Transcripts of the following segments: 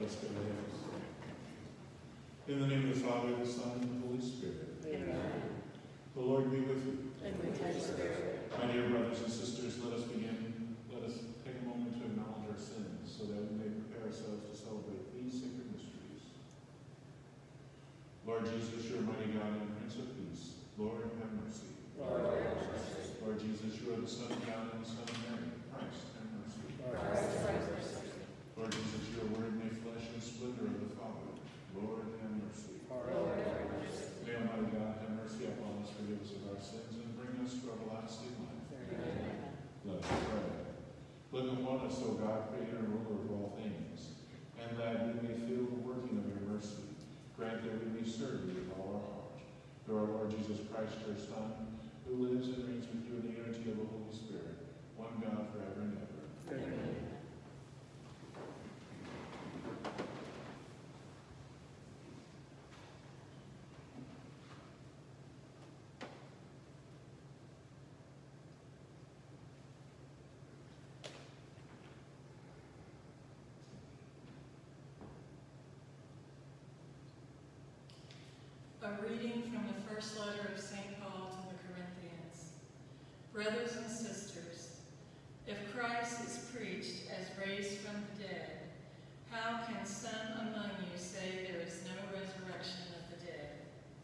Let us go ahead. In the name of the Father, the Son, and the Holy Spirit. Amen. The Lord be with you. And with your spirit. My dear brothers and sisters, let us begin. Let us take a moment to acknowledge our sins so that we may prepare ourselves to celebrate these sacred mysteries. Lord Jesus, you are mighty God and Prince of Peace. Lord, have mercy. Lord, have mercy. Lord Jesus, you are the Son of God and the Son of Mary. Christ, have mercy. Christ, have mercy. Lord Jesus, you are Word made flesh and splendor of the Father. Lord, have mercy. Lord, have mercy. May Almighty God have mercy upon us, forgive us of our sins, and bring us to everlasting life. Amen. Let us pray. Look upon us, O God, creator and ruler of all things, and that we may feel the working of your mercy. Grant that we may serve you with all our heart. Through our Lord Jesus Christ, your Son, who lives and reigns with you in the unity of the Holy Spirit, one God forever and ever. Amen. A reading from the first letter of St. Paul to the Corinthians. Brothers and sisters, if Christ is preached as raised from the dead, how can some among you say there is no resurrection of the dead?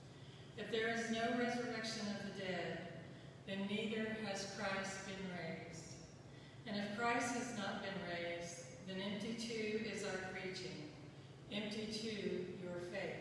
If there is no resurrection of the dead, then neither has Christ been raised. And if Christ has not been raised, then empty too is our preaching, empty too your faith.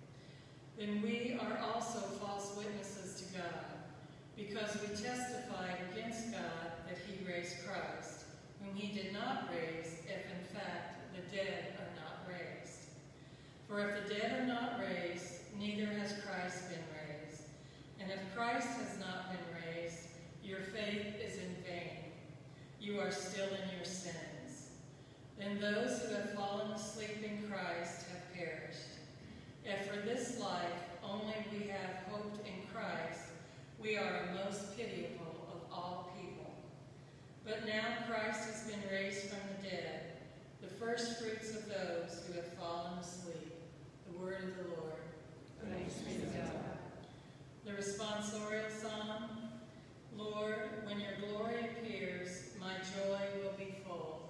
Then we are also false witnesses to God, because we testified against God that he raised Christ, whom he did not raise, if in fact the dead are not raised. For if the dead are not raised, neither has Christ been raised. And if Christ has not been raised, your faith is in vain. You are still in your sins. Then those who have fallen asleep in Christ have perished. If for this life only we have hoped in Christ, we are most pitiable of all people. But now Christ has been raised from the dead, the first fruits of those who have fallen asleep. The word of the Lord. Thanks be to God. The responsorial psalm. Lord, when your glory appears, my joy will be full.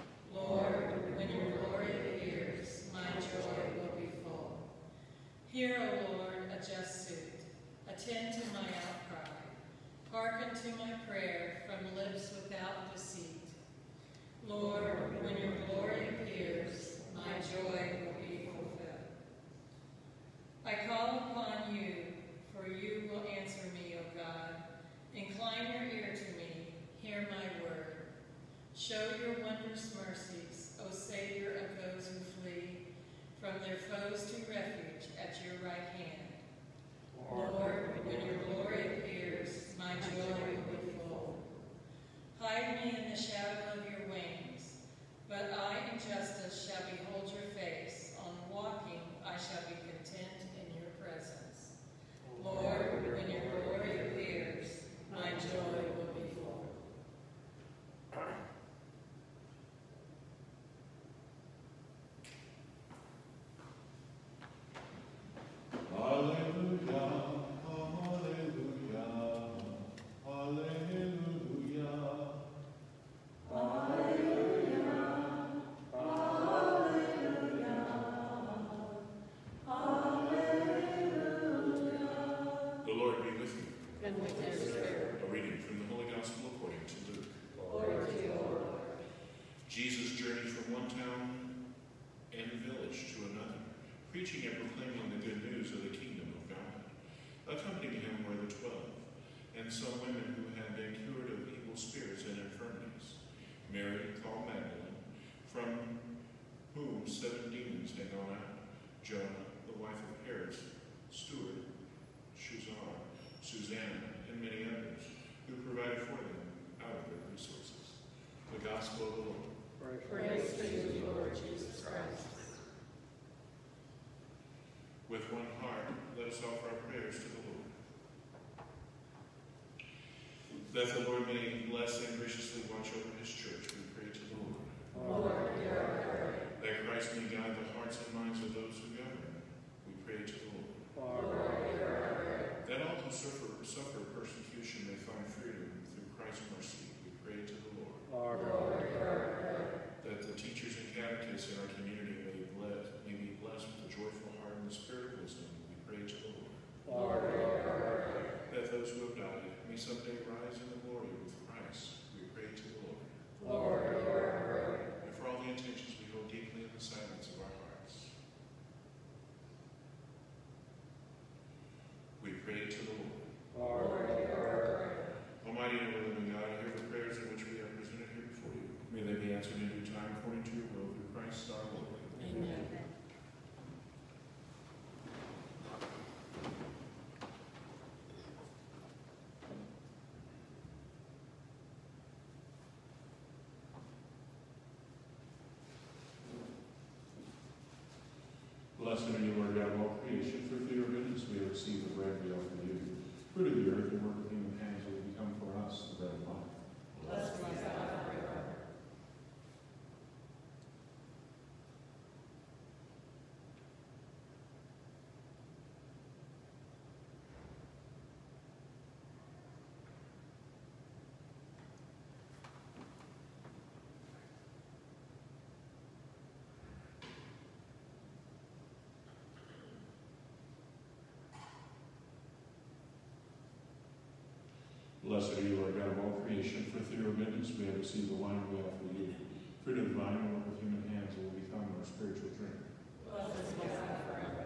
Lord, when your glory appears, my joy will be full. Hear, O Lord, a just suit. Attend to my outcry. Hearken to my prayer from lips without deceit. Lord, when your glory appears, my joy will be fulfilled. I call upon you, for you will answer me, O God. Incline your ear to me, hear my word. Show your wondrous mercies, O Savior of those who flee from their foes to refuge at your right hand. Lord, when your glory appears, my joy will be full. Hide me in the shadow of your wings, but I in justice shall behold your face. On walking I shall be content in your presence. Lord, when your glory appears, my joy will be full. Hallelujah, hallelujah, hallelujah. The Lord be with you. And with your spirit. A reading from the Holy Gospel according to Luke. Glory to you, O Lord. Jesus journeyed from one town and village to another, preaching and proclaiming the good news of the kingdom of God. Accompanying him were the 12, and some women who had been cured of evil spirits and infirmities. Mary, called Magdalene, from whom 7 demons had gone out. Joanna, the wife of Herod's steward, Susanna, and many others, who provided for them out of their resources. The Gospel of the Lord. Praise to you, Lord Jesus Christ. With one heart, let us offer our prayers to the Lord. That the Lord may bless and graciously watch over his church, we pray to the Lord. Lord, hear our prayer. That Christ may guide the hearts and minds of those who govern. We pray to the Lord. That all who suffer persecution may find freedom through Christ's mercy. We pray to the Lord. That the teachers and catechists in our community may be blessed with a joyful heart and the spirit of wisdom. We pray to the Lord. That those who have died may someday rise in the glory with Christ. We pray to the Lord. And for all the intentions we hold deeply in the silence of our hearts, we pray to the Lord. Almighty and ever-living God, hear the prayers in which we have presented here before you. May they be answered in due time according to your will through Christ our Lord. Amen. Blessed are you, Lord God of all creation, for through your goodness we have received the bread we offer you. Fruit of the earth and work of human hands will become for us the bread of life. Blessed be God forever. Blessed are you, Lord God of all creation, for through your goodness we have received the wine we offer you. Fruit of the vine and work of human hands will become our spiritual drink. Blessed be God forever.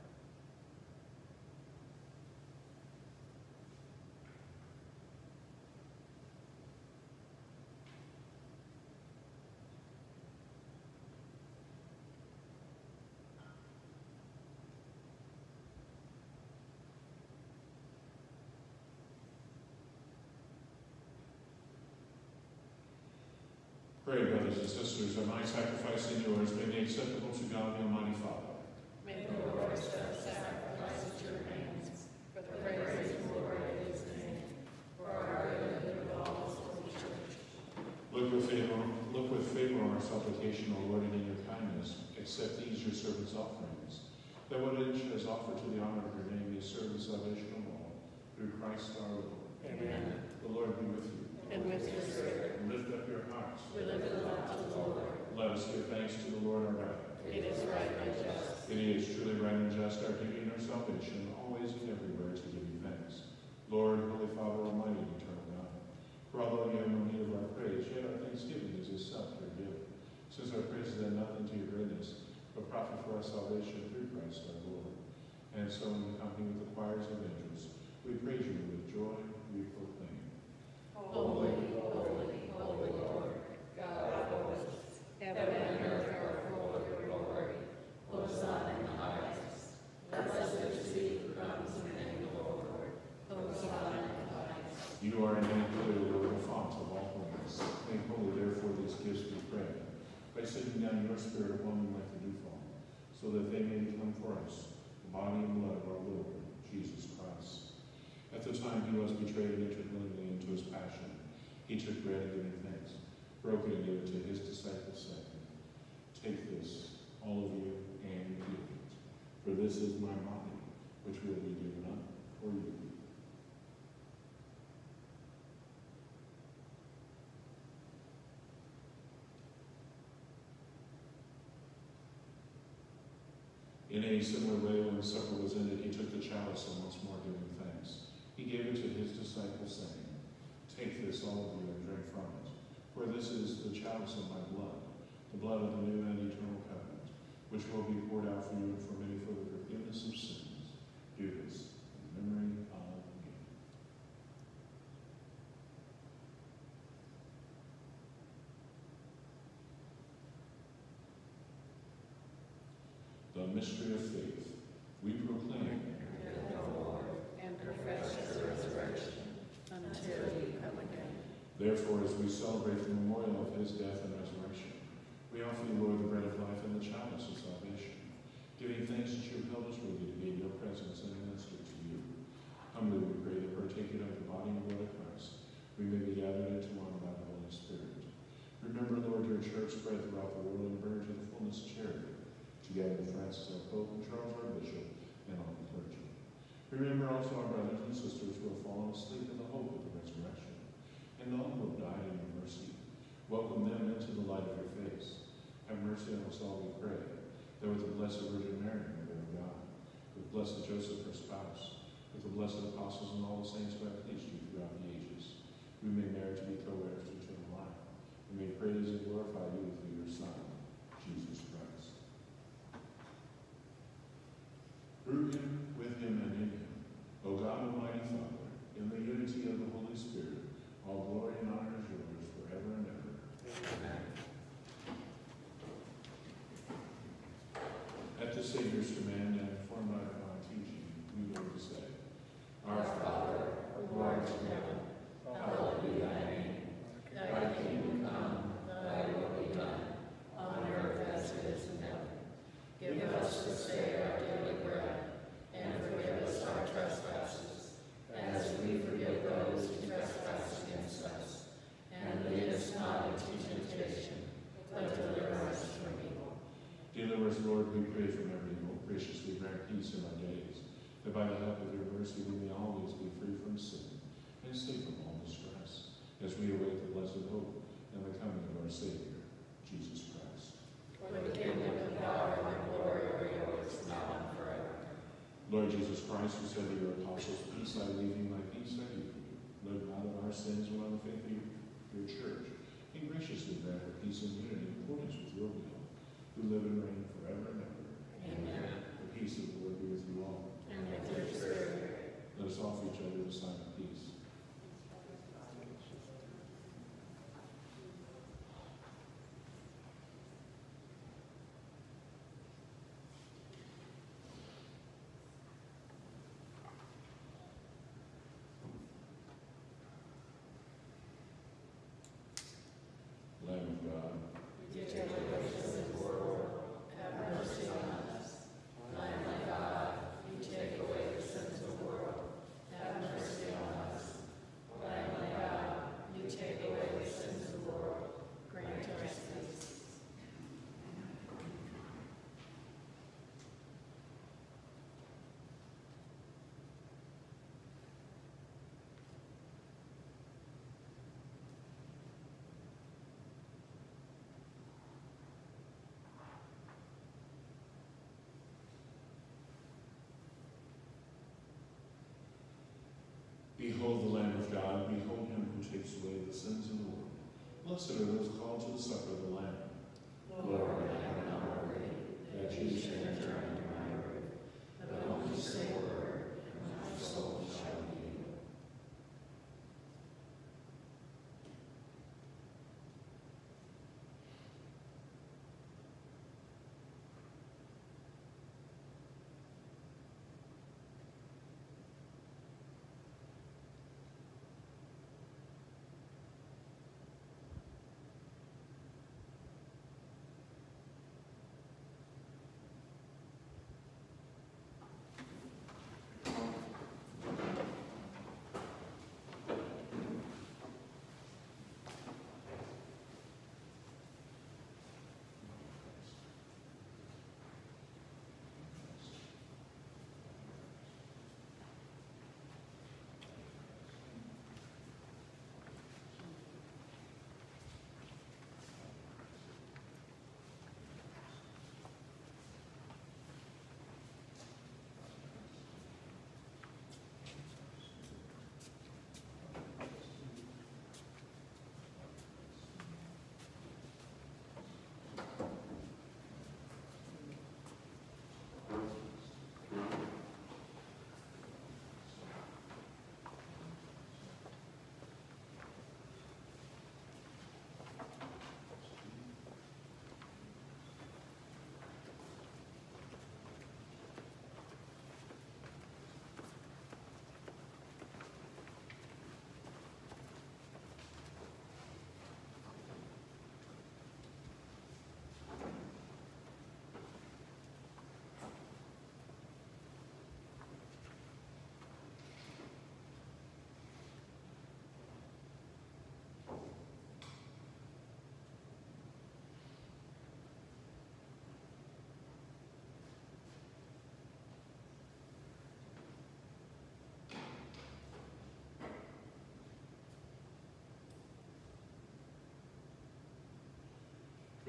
Pray, brothers and sisters, that my sacrifice and yours may be acceptable to God the Almighty Father. May the Lord accept sacrifice at your hands for the praise and glory of his name, for our good and of all his holy church. Look with favor on our supplication, O Lord, and in your kindness, accept these your servants' offerings, that what each has offered to the honor of your name may serve the salvation of all, through Christ our Lord. Amen. The Lord be with you. And with your spirit, Lift up your hearts. we lift them up to the Lord. Let us give thanks to the Lord our God. It is right and just. It is truly right and just, our duty and our salvation, always and everywhere to give you thanks. Lord, Holy Father, Almighty and eternal God, for although you have no need of our praise, yet our thanksgiving is itself your gift, since our praise is nothing to your greatness, but profit for our salvation through Christ our Lord. And so in the company with the choirs of angels, we praise you with joy, we proclaim. Holy, holy, holy Lord, God of hosts, heaven and earth are full of your glory. Hosanna in the highest. Blessed is he who comes in the name of the Lord. Hosanna in the highest. You are indeed clearly the font of all holiness. Make holy, therefore, these gifts, we pray, by sending down your Spirit upon them like the dewfall, so that they may become for us the body and blood of our Lord, Jesus Christ. At the time he was betrayed and entered willingly into his passion, he took bread and giving thanks, broke it and gave it to his disciples, saying, Take this, all of you, and eat it, for this is my body, which will be given up for you. In a similar way, when the supper was ended, he took the chalice and once more giving thanks, he gave it to his disciples, saying, Take this, all of you, and drink from it, for this is the chalice of my blood, the blood of the new and eternal covenant, which will be poured out for you and for many for the forgiveness of sins. Do this in memory of me. The mystery of faith. We proclaim, And profess his resurrection until you come again. therefore, as we celebrate the memorial of his death and resurrection, we offer you, Lord, the bread of life and the chalice of salvation, giving thanks that you have held us worthy to be in your presence and minister to you. Humbly we pray that partaking of the body and blood of Christ, we may be gathered into one by the Holy Spirit. Remember, Lord, your church spread throughout the world and bring her to the fullness of charity, together with Francis our Pope and Charles our Bishop and all the clergy. Remember also our brothers and sisters who have fallen asleep in the hope of the resurrection, and all who have died in your mercy. Welcome them into the light of your face. Have mercy on us all, we pray, that with the Blessed Virgin Mary, Mother of God, with Blessed Joseph, her spouse, with the blessed apostles and all the saints who have pleased you throughout the ages, we may merit to be co-heirs to eternal life, and may praise and glorify you through your Son, Jesus Christ. Through him, with him, and in him, O God, Almighty Father, in the unity of the Holy Spirit, all glory and honor is yours forever and ever. Amen. At the Savior's command and informed by divine teaching, we learn to say, Our Father, who art in heaven, hallowed be thy name. Thy kingdom come, thy will be done, on earth as it is in heaven. Give us this day our daily bread, and forgive us our trespasses, as we forgive those who trespass against us. And lead us not into temptation, but deliver us from evil. Deliver us, Lord, we pray, from every evil. Graciously grant peace in our days, that by the help of your mercy we may always be free from sin and safe from all distress, as we await the blessed hope and the coming of our Savior, Jesus Christ. For the kingdom, the power, and the glory are yours, now and forever. Lord Jesus Christ, who said to your apostles, Peace I leave you, my peace I give you, look not on our sins but on the faith of your church, and graciously grant her peace and unity in accordance with your will, who live and reign forever and ever. Amen. The peace of the Lord be with you all. And with your spirit. Let us offer each other the sign of peace. Lamb of God, You take away the sins of the world, have mercy on us. Lamb of God, you take away the sins of the world, have mercy on us. Lamb of God, you take away the sins of the world, grant us peace. Behold the Lamb of God, behold him who takes away the sins of the world. Blessed are those called to the supper of the Lamb. Lord, I am not worthy that you should enter under my roof, but only say a word, and my soul shall be healed.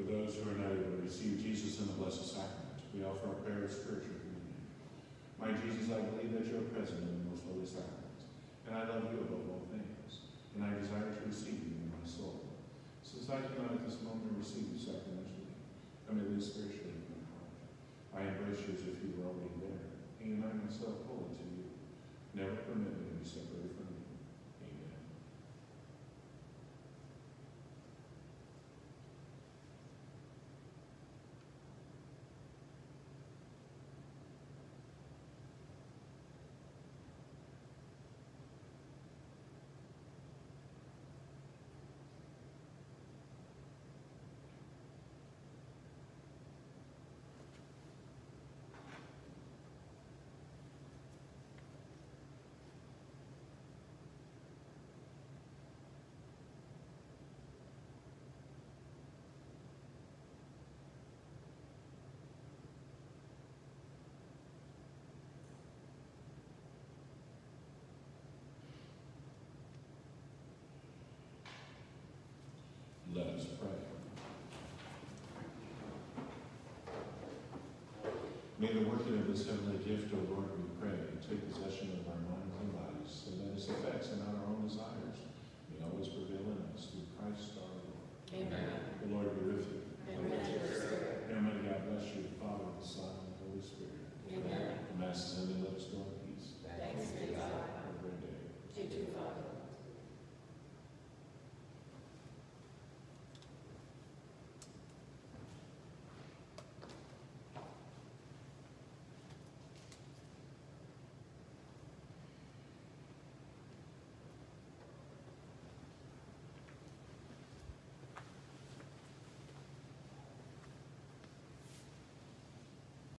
For those who are not able to receive Jesus in the Blessed Sacrament, we offer our prayer of spiritual communion. My Jesus, I believe that you are present in the most holy sacrament, and I love you above all things, and I desire to receive you in my soul. Since I cannot at this moment receive you sacramentally, I may live spiritually in my heart. I embrace you as if you were already there, and unite myself wholly to you. Never permit me to be separated from you. Amen. Let us pray. May the working of this heavenly gift, O Lord, we pray, take possession of our minds and bodies, so that its effects and